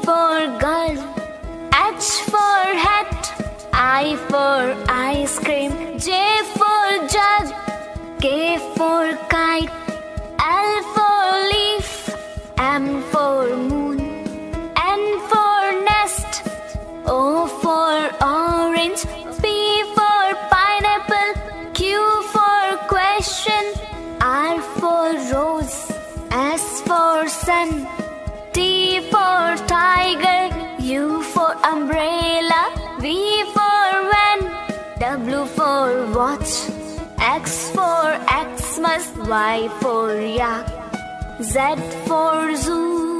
for girl, H for hat, I for ice cream, J for jug, K for kite, L for leaf, M for moon, N for nest, O for orange, P for pineapple, Q for question, R for rose, S for sun, T for tiger, U for umbrella, V for van, W for watch, X for Xmas, Y for yak, Z for zoo.